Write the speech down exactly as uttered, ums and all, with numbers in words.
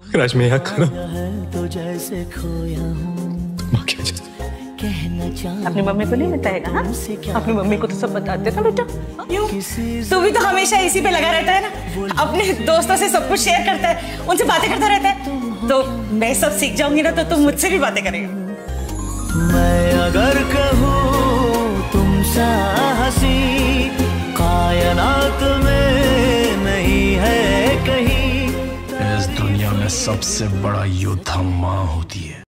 राज मैं यहाँ खड़ा तो जैसे खोया हूँ। अपनी मम्मी को नहीं बताएगा? हाँ, अपनी मम्मी को तो सब बताते ना बेटा। क्यों? तू भी तो हमेशा इसी पे लगा रहता है ना, अपने दोस्तों से सब कुछ शेयर करता है, उनसे बातें करता रहता है। तो मैं सब सीख जाऊंगी ना तो तुम मुझसे भी बातें करेगा। मैं अगर कहूँ तुम सा हंसी कायनात में नहीं है कहीं। इस दुनिया में सबसे बड़ा योद्धा माँ होती है।